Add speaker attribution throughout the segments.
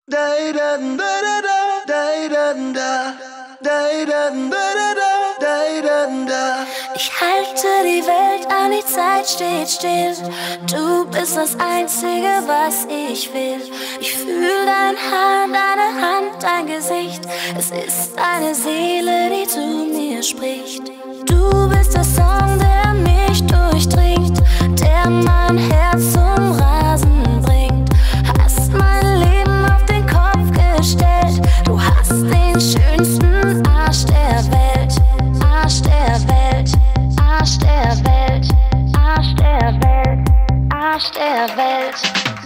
Speaker 1: Ich halte die Welt an, die Zeit steht still. Du bist das Einzige, was ich will. Ich fühl dein Haar, deine Hand, dein Gesicht. Es ist deine Seele, die zu mir spricht. Du bist der Song, der mich durchdringt, der mein Herz zum Rasen bringt. Hast mein Leben auf den Kopf gestellt. Du hast den schönsten Arsch der Welt. Arsch der Welt, Arsch der Welt, Arsch der Welt, Arsch der Welt.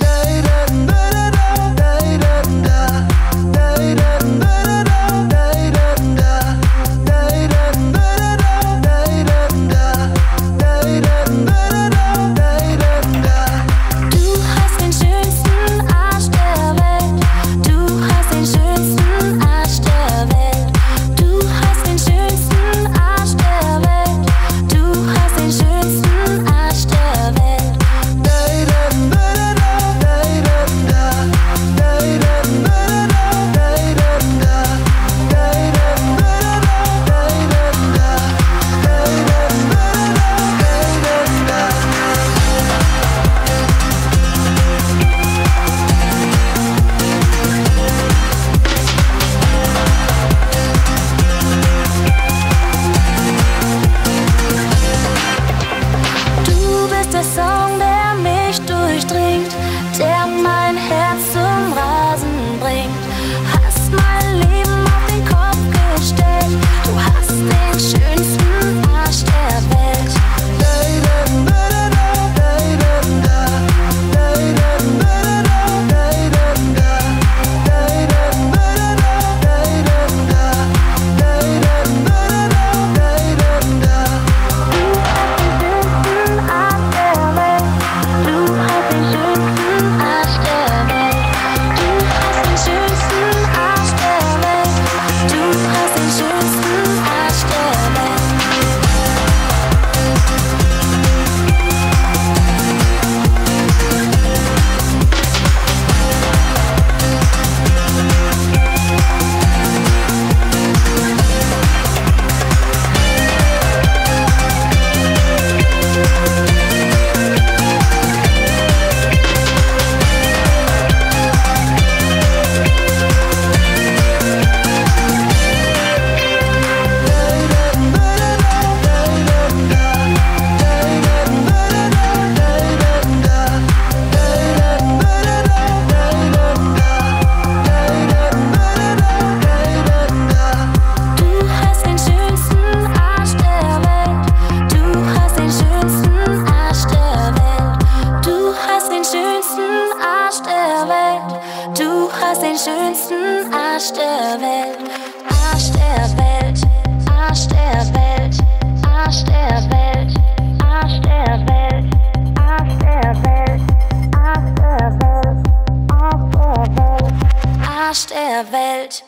Speaker 1: Der mein Herz zum Rasen bringt. Hast mein Leben auf den Kopf gestellt. Du hast den schönsten Arsch der Welt. Du hast den schönsten Arsch der Welt. Arsch der Welt, Arsch der Welt, Arsch der Welt, Arsch der Welt, Arsch der Welt, Arsch der Welt, Arsch der Welt, Arsch der Welt.